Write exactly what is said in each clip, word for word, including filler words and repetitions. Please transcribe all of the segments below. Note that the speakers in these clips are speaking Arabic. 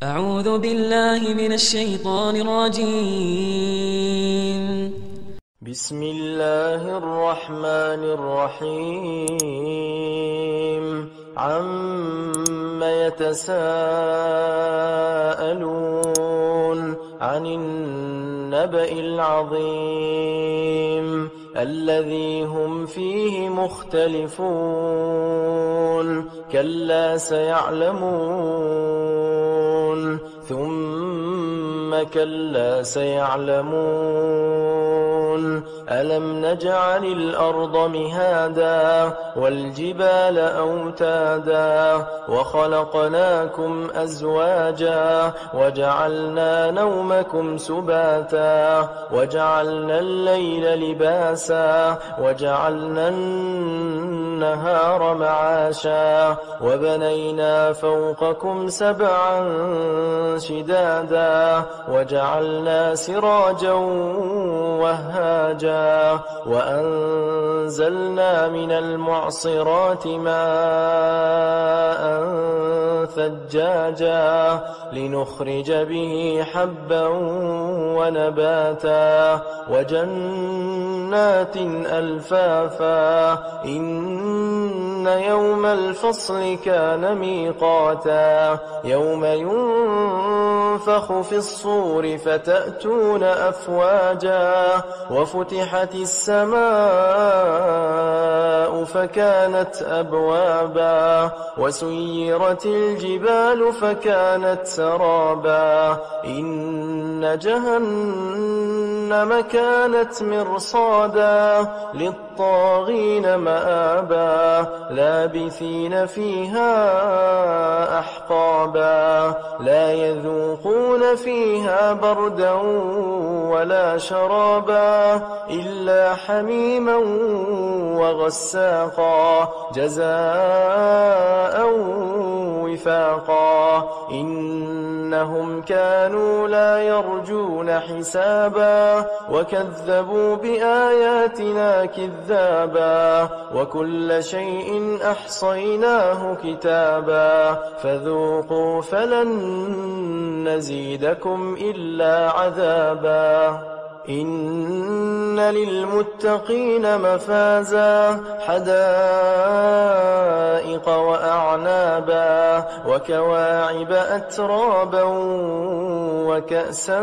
أعوذ بالله من الشيطان الرجيم. بسم الله الرحمن الرحيم. عم يتساءلون عن النبأ العظيم الذي هم فيه مختلفون كلا سيعلمون ثم كلا سيعلمون ألم نجعل الأرض مهادا والجبال أوتادا وخلقناكم أزواجا وجعلنا نومكم سباتا وجعلنا الليل لباسا وجعلنا النهار معاشا وبنينا فوقكم سبعا شدادا وجعلنا سراجا وهاجا وأنزلنا من المعصرات ماء ثجاجا لنخرج به حبا ونباتا وجنات ألفافا إن يوم الفصل كان ميقاتا يوم ينفخ في الصور فتأتون أفواجا وفتحت السماء فكانت أبوابا وسيرت الجبال فكانت سرابا إن جهنم كانت مرصادا للطاغين مآبا لابثين فيها أحقابا لا يذوقون فيها بردا ولا شرابا إلا حميما وغساقا جزاء وفاقا إنهم كانوا لا يرجون حسابا وكذبوا بآياتنا كذابا وكل شيء أحصيناه كتابا فذوقوا فلن نزيدكم إلا عذابا إن للمتقين مفازا حدائق وأعنابا وكواعب أترابا وكأسا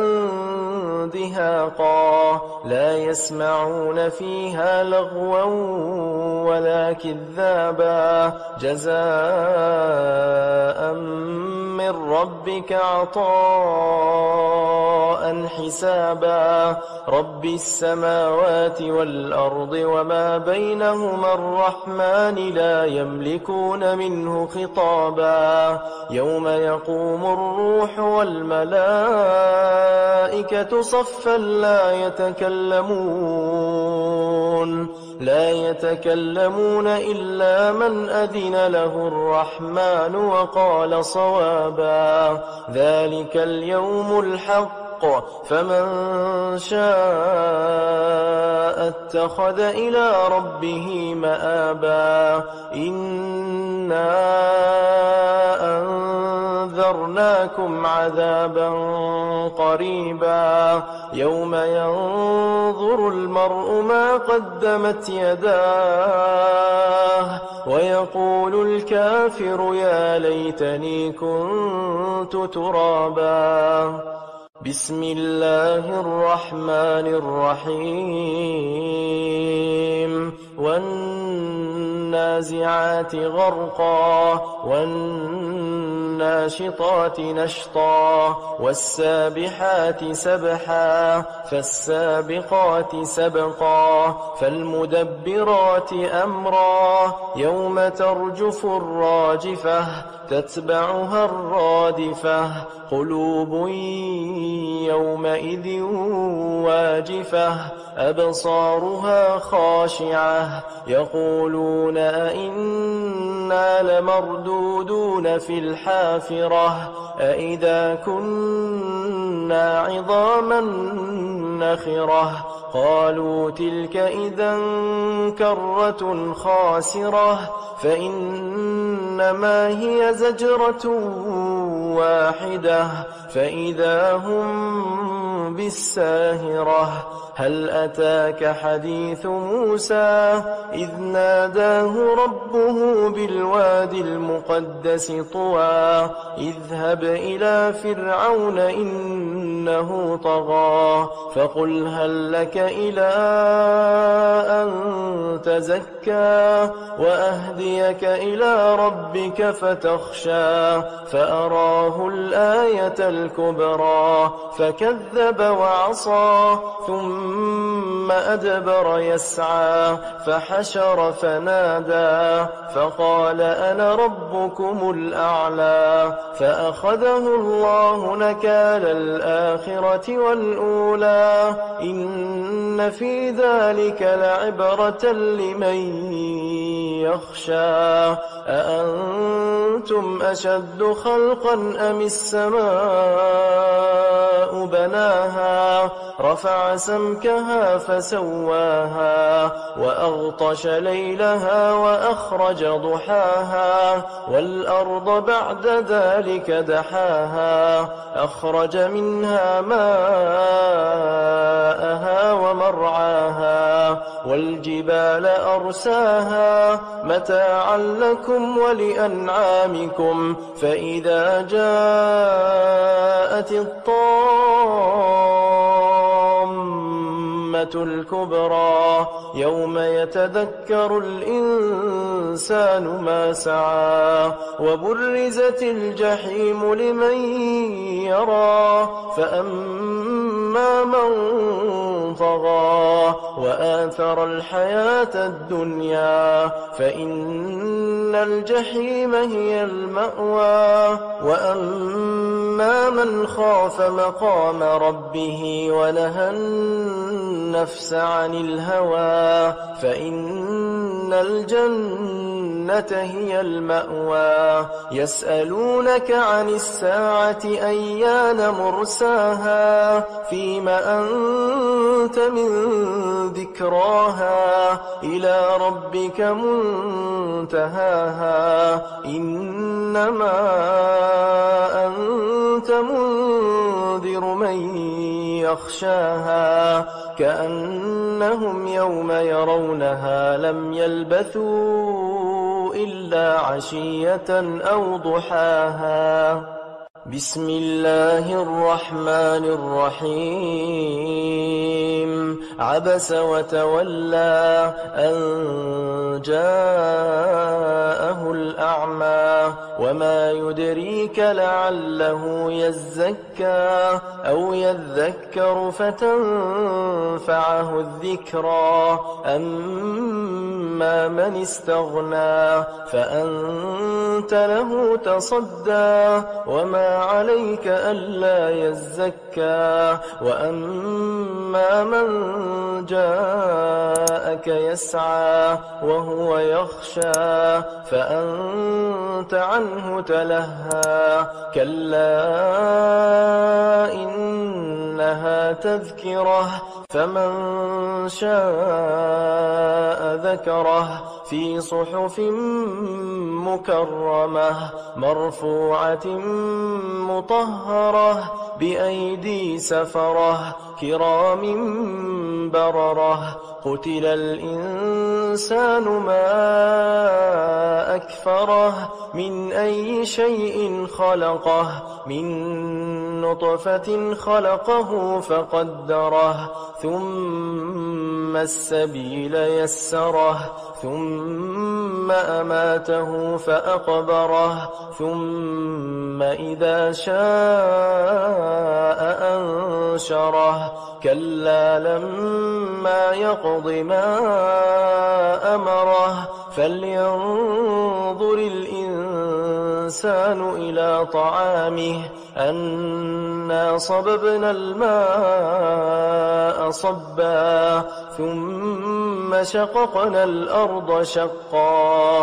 دهاقا لا يسمعون فيها لغوا ولا كذابا جزاء من ربك عطاء حسابا رب السماوات والأرض وما بينهما الرحمن لا يملكون منه خطابا يوم يقوم الروح والملائكة صفا لا يتكلمون لا يتكلمون إلا من أذن له الرحمن وقال صوابا ذلك اليوم الحق فمن شاء اتخذ إلى ربه مآبا إنا أنذرناكم عذابا قريبا يوم ينظر المرء ما قدمت يداه ويقول الكافر يا ليتني كنت ترابا بسم الله الرحمن الرحيم والنازعات غرقا والناشطات نشطا والسابحات سبحا فالسابقات سبقا فالمدبرات أمرا يوم ترجف الراجفة تتبعها الرادفة قلوب يومئذ واجفة أبصارها خاشعة يقولون أئنا لمردودون في الحافرة أئذا كنا عظاما نخرة قالوا تلك إذا كرة خاسرة فإنما هي زجرة واحدة فإذا هم بالساهرة هل أتاك حديث موسى إذ ناداه ربه بالوادي المقدس طوى اذهب إلى فرعون إنه طغى فقل هل لك إلى أن تزكى وأهديك إلى ربك فتخشى فأراه الآية الكبرى فكذب وعصى ثم أدبر يسعى فحشر فنادى فقال أنا ربكم الأعلى فأخذه الله نكال الآخرة والأولى إن في ذلك لعبرة لمن يخشى أأنتم أشد خلقا أم السماء بناها رفع سمكها فسواها وأغطش ليلها وأخرج ضحاها والأرض بعد ذلك دحاها أخرج منها ماءها ومرعاها والجبال أرساها متاعا لكم ولأنعامكم فإذا جاءت الطامة الكبرى يوم يتذكر الإنسان ما سعى وبرزت الجحيم لمن يرى فأما من طغى وآثر الحياة الدنيا فإن الجحيم هي المأوى وأما من خاف مقام ربه ونهى النفس عن الهوى فإن الجنة هي المأوى يسألونك عن الساعة أيان مرساها فيم أنت من ذكراها إلى ربك منتهاها إنما أنت منذر من يخشاها كأنهم يوم يرونها لم يلبثوا إلا عشية أو ضحاها بسم الله الرحمن الرحيم عبس وتولى أن جاءه الأعمى وما يدريك لعله يزكى أو يذكر فتنفعه الذكرى أما من استغنى فأنت له تصدى وما عليك ألا يزكى وأما من جاءك يسعى وهو يخشى فأنت عنه تلهى كلا إنها تذكرة فمن شاء ذكره في صحف مكرمة مرفوعة مطهرة بأيدي سفرة كرام بررة قتل الإنسان ما أكفره من أي شيء خلقه من نطفة خلقه فقدره ثم السبيل يسره ثم أماته فأقبره ثم إذا شاء أنشره كلا لما يقض ما أمره فلينظر الإنسان إلى طعامه أنا صببنا الماء صبا ثم شققنا الأرض شقا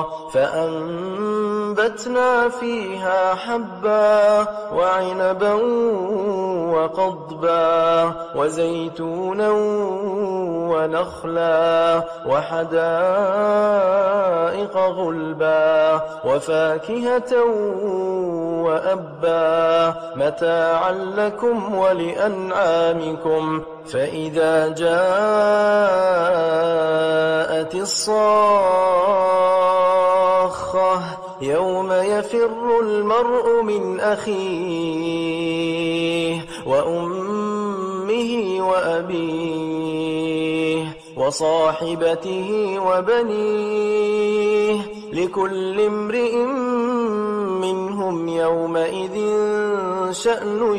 فأنبتنا فيها حبا وعنبا وقضبا وزيتونا ونخلا وحدائق غلبا وفاكهة وأبا متاعا لكم ولأنعامكم فإذا جاءت الصاخة يوم يفر المرء من أخيه وأمه وأبيه وصاحبته وبنيه لكل امرئ منهم يومئذ شأن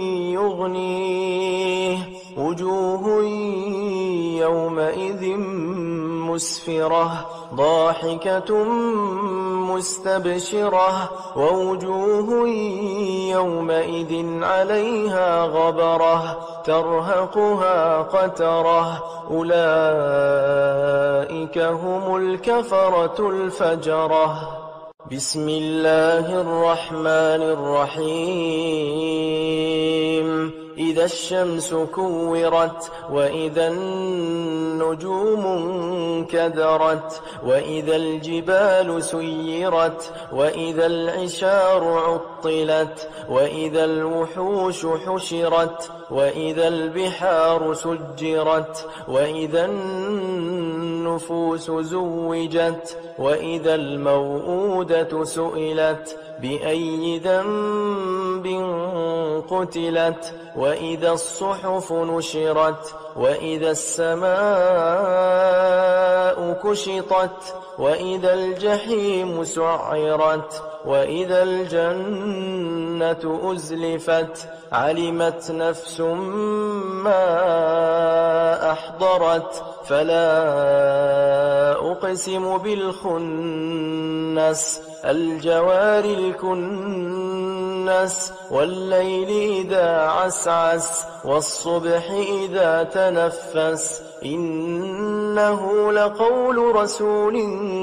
يغنيه وجوه يومئذ مسفرة ضاحكة مستبشرة ووجوه يومئذ عليها غبرة ترهقها قترة أولئك هم الكفرة الفجرة. بسم الله الرحمن الرحيم إذا الشمس كورت وإذا النجوم انكدرت وإذا الجبال سيرت وإذا العشار عطلت وإذا الوحوش حشرت وإذا البحار سجرت وإذا النفوس زوجت وإذا الموءودة سئلت بأي ذنب قتلت وإذا الصحف نشرت وإذا السماء كشطت وإذا الجحيم سعرت وإذا الجنة أزلفت علمت نفس ما أحضرت فلا أقسم بالخنس الجوار الكنس والليل إذا عسعس والصبح إذا تنفس إنه لقول رسول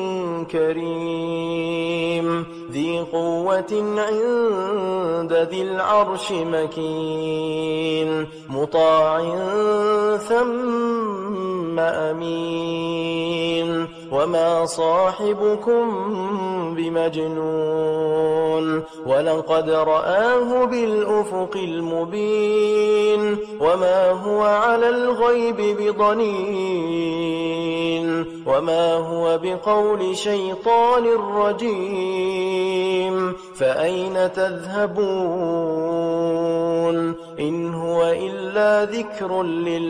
كريم ذي قوة عند ذي العرش مكين مطاع ثم أمين وما صاحبكم بمجنون ولقد رآه بالأفق المبين وما هو على الغيب بضنين وما هو بقول شيطان رجيم فأين تذهبون إن هو إلا ذكر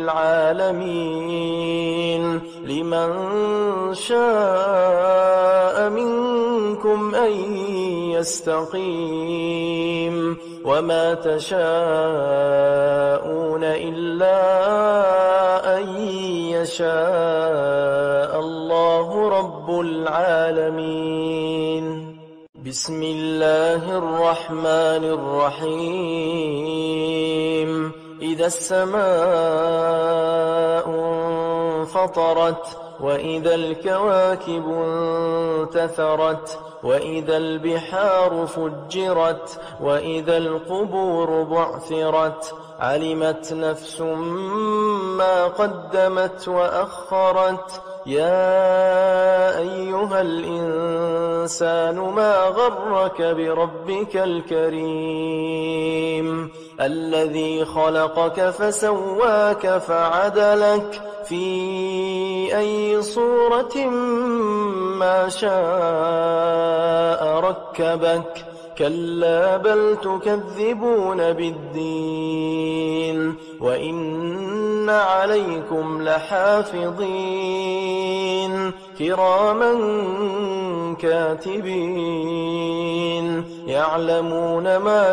للعالمين لمن شاء منكم أن يستقيم وما تشاءون إلا أن يشاء الله رب العالمين. بسم الله الرحمن الرحيم إذا السماء انفطرت وإذا الكواكب انتثرت وإذا البحار فجرت وإذا القبور بعثرت علمت نفس ما قدمت وأخرت يا أيها الإنسان ما غرك بربك الكريم الذي خلقك فسواك فعدلك في أي صورة ما شاء ركبك كلا بل تكذبون بالدين وإن عليكم لحافظين كراما كاتبين يعلمون ما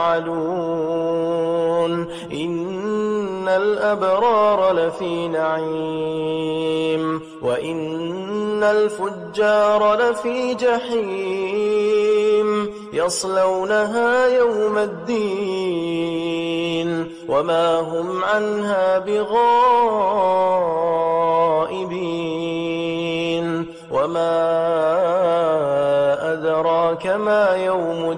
تفعلون إن الأبرار لفي نعيم وإن الفجار لفي جحيم يصلونها يوم الدين وما هم عنها بغائبين وما أدراك ما يوم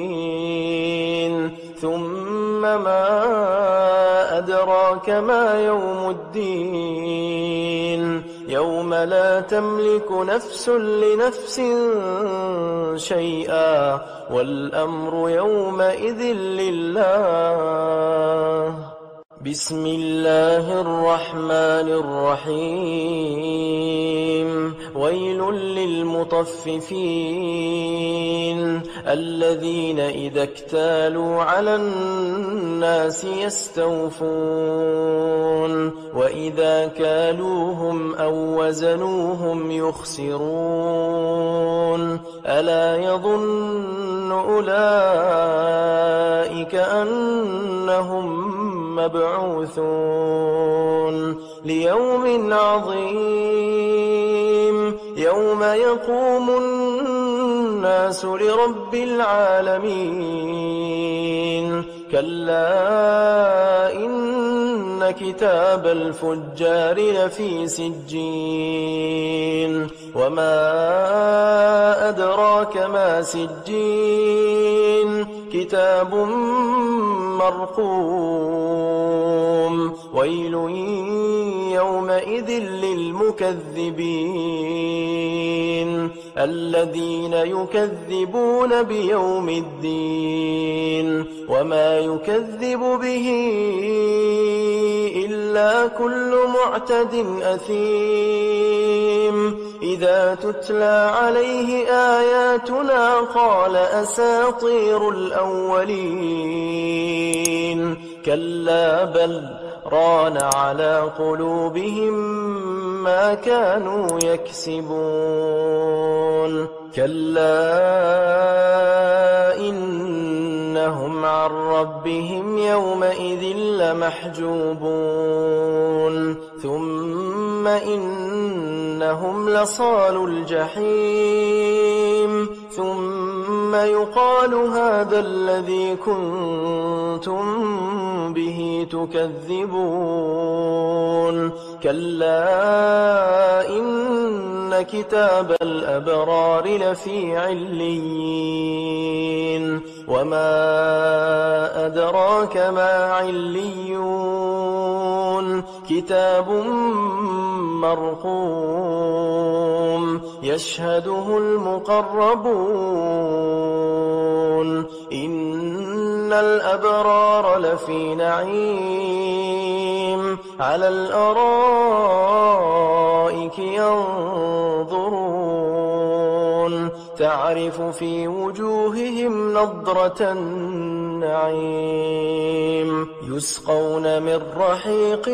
الدين ثم ما أدراك ما يوم الدين يوم لا تملك نفس لنفس شيئا والأمر يومئذ لله. بسم الله الرحمن الرحيم. ويل للمطففين الذين إذا اكتالوا على الناس يستوفون وإذا كالوهم أو وزنوهم يخسرون ألا يظن أولئك أنهم مبعوثون ليوم عظيم يوم يقوم الناس لرب العالمين. كلا إن كتاب الفجار لفي سجين وما أدراك ما سجين كتاب مرقوم. ويل يومئذ للمكذبين الذين يكذبون بيوم الدين وما يكذب به إلا كل معتد أثيم إذا تتلى عليه آياتنا قال أساطير الأولين كلا بل ران على قلوبهم ما كانوا يكسبون. كلا إنهم عن ربهم يومئذ لمحجوبون ثم إنهم لصالوا الجحيم ثم يقال هذا الذي كنتم به تكذبون. كلا إن كتاب الأبرار لفي عليين وما أدراك ما عليون كتاب مرقوم يشهده المقربون. إن الأبرار لفي نعيم على الأرائك ينظرون تعرف في وجوههم نضرة النعيم يسقون من رحيق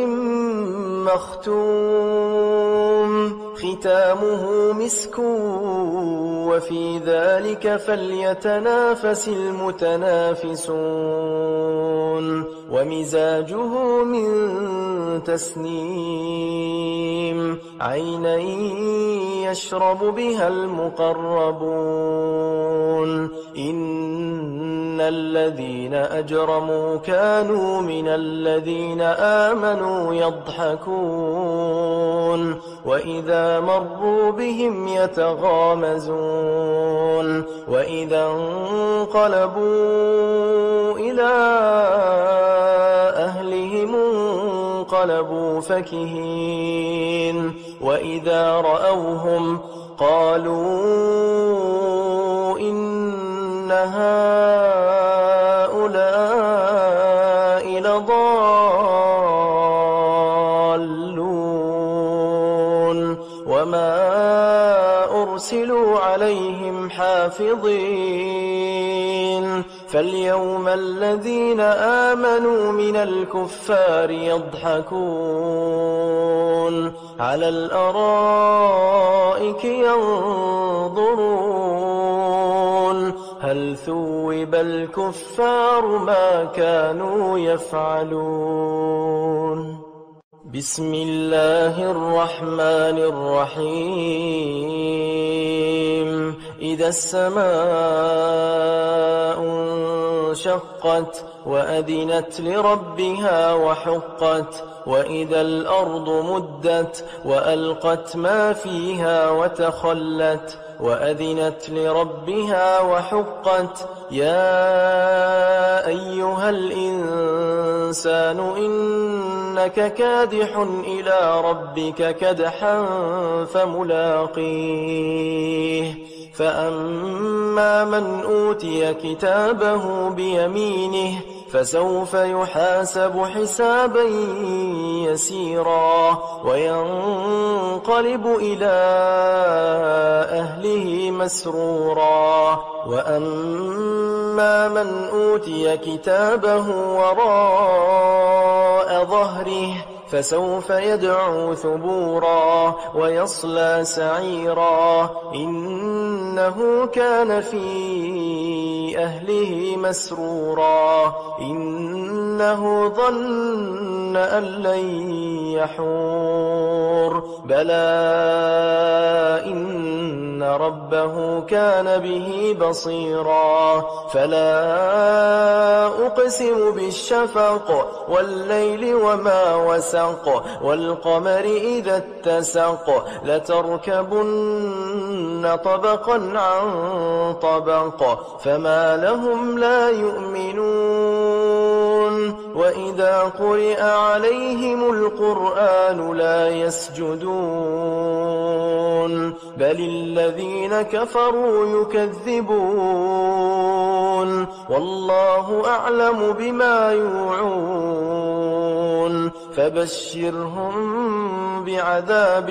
مختوم ختامه مسك وفي ذلك فليتنافس المتنافسون. ومزاجه من تسنيم عينا يشرب بها المقربون. إن الذين أجرموا كانوا من الذين آمنوا يضحكون وإذا مروا بهم يتغامزون وإذا انقلبوا إلى أهلهم انقلبوا فكهين وإذا رأوهم قالوا إن هؤلاء لضالون وما أرسلوا عليهم حافظين. فاليوم الذين آمنوا من الكفار يضحكون على الأرائك ينظرون هل ثوب الكفار ما كانوا يفعلون. بسم الله الرحمن الرحيم. إذا السماء انشقت وأذنت لربها وحقت وإذا الأرض مدت وألقت ما فيها وتخلت وأذنت لربها وحقت يا أيها الإنسان إنك كادح إلى ربك كدحا فملاقيه فأما من أوتي كتابه بيمينه فسوف يحاسب حسابا يسيرا وينقلب إلى أهله مسرورا وأما من أوتي كتابه وراء ظهره فسوف يدعو ثبورا ويصلى سعيرا إنه كان في أهله مسرورا إنه ظن أن لن يحور بلى إن ربه كان به بصيرا فلا أقسم بالشفق والليل وما وسق والقمر إذا اتسق لتركبن طبقا عن طبق فما لهم لا يؤمنون وإذا قرئ عليهم القرآن لا يسجدون بل الذين كفروا يكذبون والله أعلم بما يوعون فبشرهم بعذاب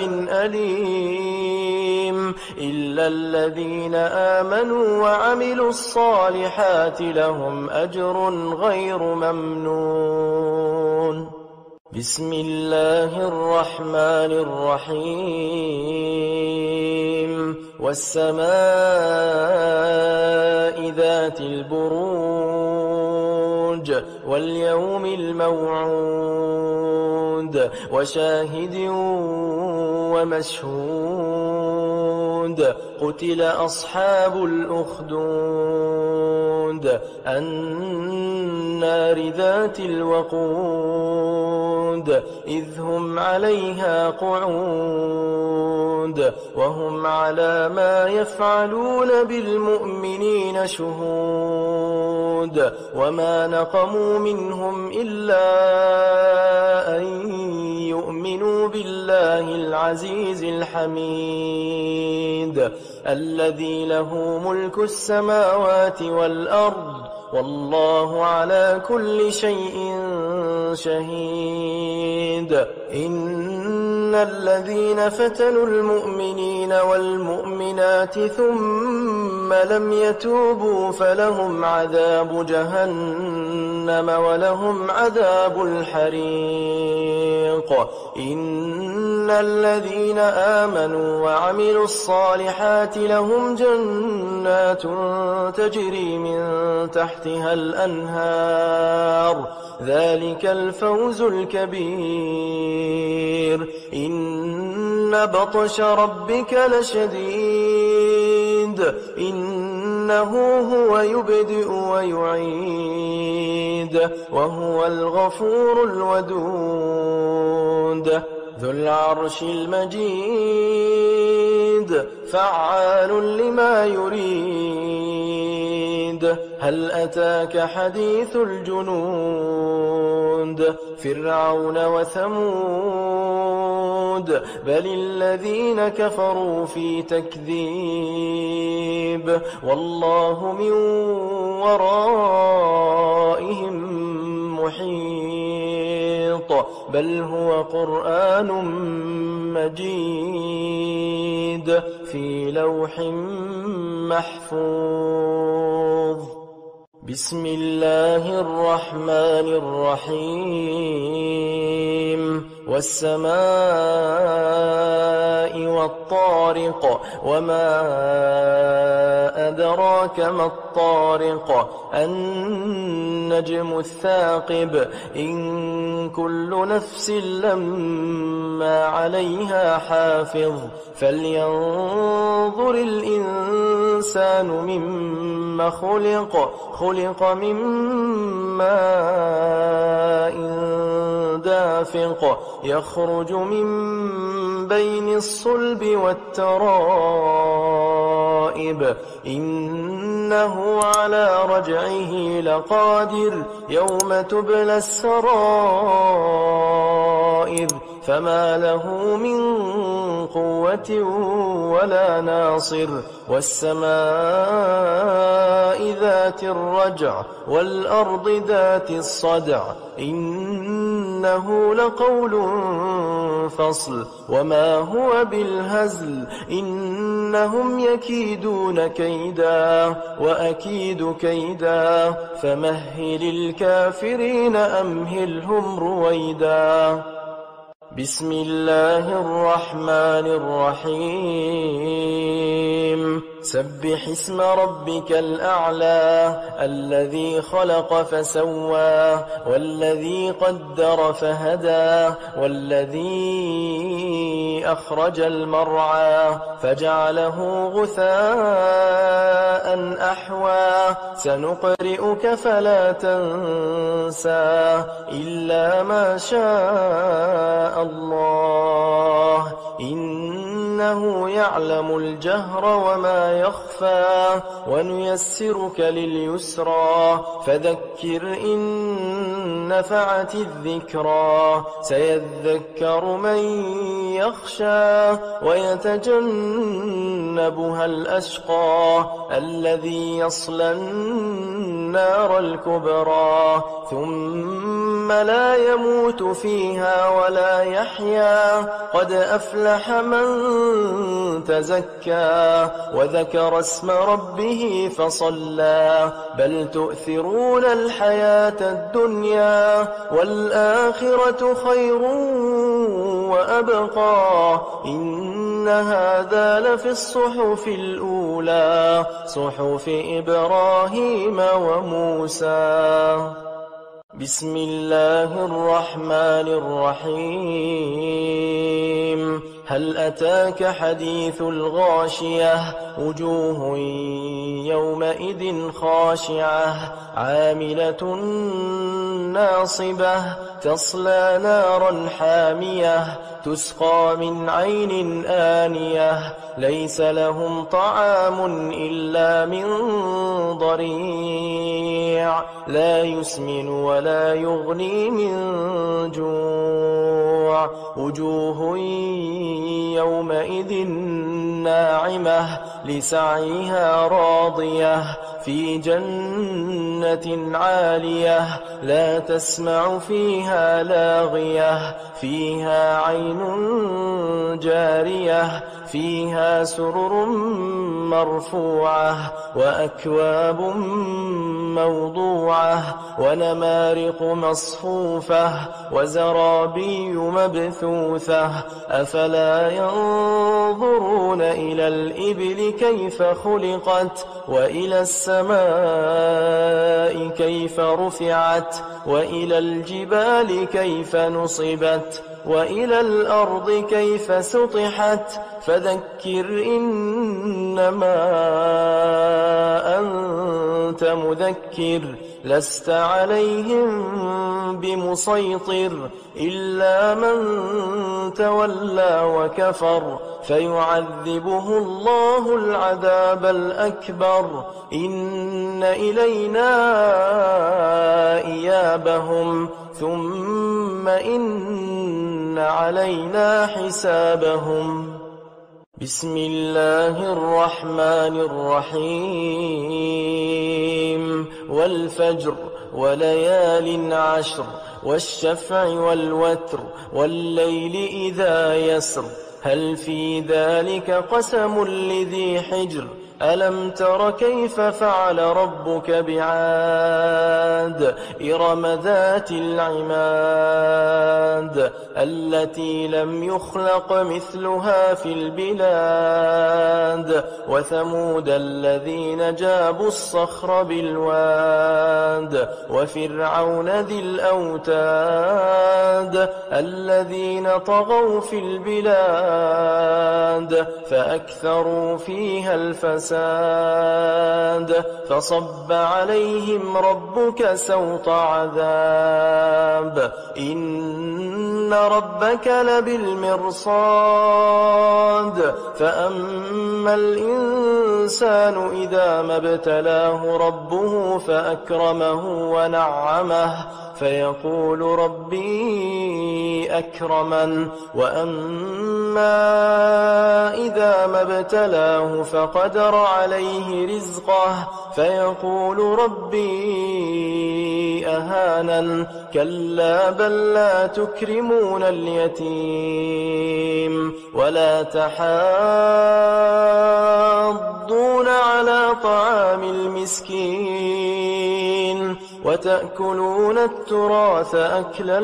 أليم إلا الذين آمنوا وعملوا الصالحات لهم أجر غير ممنون بسم الله الرحمن الرحيم والسماء ذات البروج واليوم الموعود وشاهد ومشهود قتل أصحاب الأخدود النار ذات الوقود إذ هم عليها قعود وهم على ما يفعلون بالمؤمنين شهود وما نقموا منهم إلا أن يؤمنوا بالله العزيز الحميد الذي له ملك السماوات والأرض والله على كل شيء شهيد إن الذين فتنوا المؤمنين والمؤمنات ثم لم يتوبوا فلهم عذاب جهنم ولهم عذاب الحريق إن الذين آمنوا وعملوا الصالحات لهم جنات تجري من تحتها الأنهار ذلك الفوز الكبير إن بطش ربك لشديد إنه هو يبدئ ويعيد وهو الغفور الودود ذو العرش المجيد فعال لما يريد هل أتاك حديث الجنود فرعون وثمود بل الذين كفروا في تكذيب والله من ورائهم محيط بل هو قرآن مجيد في لوح محفوظ بسم الله الرحمن الرحيم والسماء والطارق وما أدراك ما الطارق النجم الثاقب إن كل نفس لما عليها حافظ فلينظر الإنسان مما خلق خلق من ماء دافق يخرج من بين الصلب والترائب إنه على رجعه لقادر يوم تبلى السرائر فما له من قوة ولا ناصر والسماء ذات الرجع والأرض ذات الصدع إنه لقول فصل وما هو بالهزل إنهم يكيدون كيدا وأكيد كيدا فمهل الكافرين أمهلهم رويدا بسم الله الرحمن الرحيم سبح اسم ربك الأعلى الذي خلق فسوى والذي قدر فهدى والذي أخرج المرعى فجعله غثاء أحوى سنقرئك فلا تنسى إلا ما شاء الله إنه يعلم الجهر وما يخفى ونيسرك لليسرى فذكر إن نفعت الذكرى سيذكر من يخشى ويتجنبها الأشقى الذي يصلى النار الكبرى ثم لا يموت فيها ولا يحيا قد أفلح من تزكى وذكر اسم ربه فصلى بل تؤثرون الحياة الدنيا والآخرة خير وأبقى إن هذا لفي الصحف الأولى صحف إبراهيم وموسى بسم الله الرحمن الرحيم هل أتاك حديث الغاشية وجوه يومئذ خاشعة عاملة ناصبة تصلى نارا حامية تسقى من عين آنية ليس لهم طعام إلا من ضريع لا يسمن ولا يغني من جوع وجوه يومئذ ناعمة لسعيها راضية في جنة عالية لا تسمع فيها لاغية فيها عين جارية فيها سرر مرفوعة وأكواب موضوعة ونمارق مصفوفة وزرابي مبثوثة أفلا ينظرون إلى الإبل كيف خلقت وإلى السماء كيف رفعت وإلى الجبال كيف نصبت وإلى الأرض كيف سطحت فذكر إنما أنت مذكر لست عليهم بمسيطر إلا من تولى وكفر فيعذبه الله العذاب الأكبر إن إلينا إيابهم ثم إن علينا حسابهم بسم الله الرحمن الرحيم والفجر وليال عشر والشفع والوتر والليل إذا يسر هل في ذلك قسم لذي حجر ألم تر كيف فعل ربك بعاد إرم ذات العماد التي لم يخلق مثلها في البلاد وثمود الذين جابوا الصخر بالواد وفرعون ذي الأوتاد الذين طغوا في البلاد فأكثروا فيها الفساد فصب عليهم ربك سوط عذاب إن ربك لبالمرصاد فأما الإنسان إذا ما ابتلاه ربه فأكرمه ونعمه فيقول ربي أكرمن وأما إذا ما ابتلاه فقدر عليه رزقه فيقول ربي أهانن كلا بل لا تكرمون اليتيم ولا تحاضون على طعام المسكين وتأكلون التراث أكلا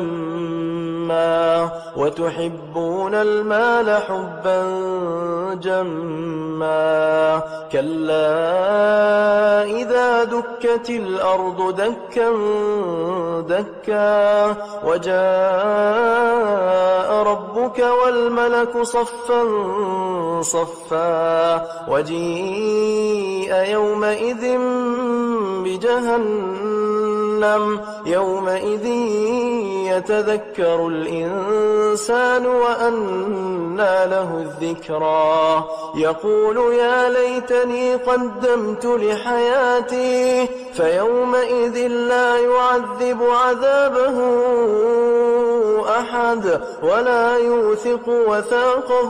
لما وتحبون المال حبا جما كلا إذا دكت الأرض دكا دكا وجاء ربك والملك صفا صفا وجيء يومئذ بجهنم يومئذ يتذكر الإنسان وأنى له الذكرى يقول يا ليتني قدمت لحياتي فيومئذ لا يعذب عذابه أحد ولا يوثق وثاقه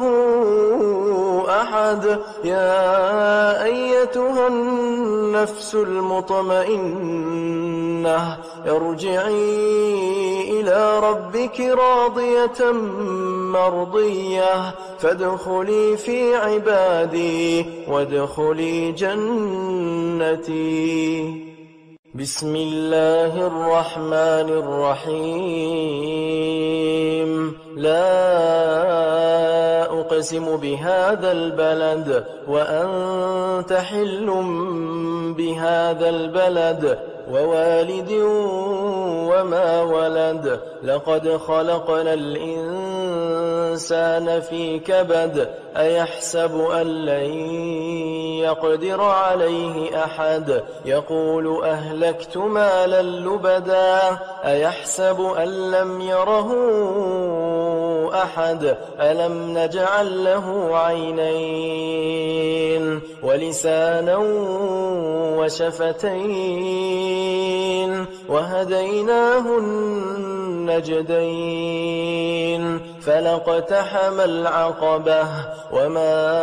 أحد يا أيتها النفس المطمئنة ارجعي إلى ربك راضية مرضية فادخلي في عبادي وادخلي جنتي بسم الله الرحمن الرحيم لا أقسم بهذا البلد وأنت حل بهذا البلد ووالد وما ولد لقد خلقنا الإنسان في كبد أيحسب أن لن يقدر عليه أحد يقول أهلكت مالا لبدا أيحسب أن لم يره أحد ألم نجعل له عينين ولسانا وشفتين وهديناه النجدين فلاقتحم العقبة وما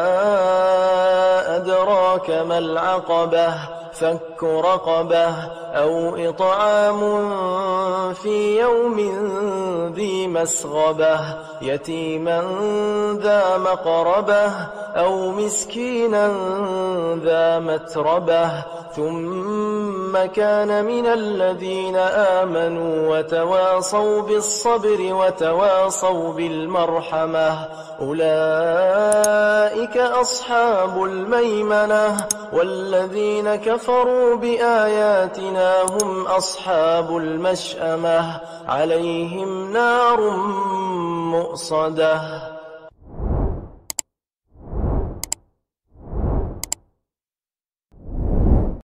أدراك ما العقبة فك رقبة أو إطعام في يوم ذي مسغبة يتيما ذا مقربة أو مسكينا ذا متربة ثم كان من الذين آمنوا وتواصوا بالصبر وتواصوا بالمرحمة أولئك أصحاب الميمنة والذين كفروا بآياتنا هم أصحاب المشأمة عليهم نار مؤصدة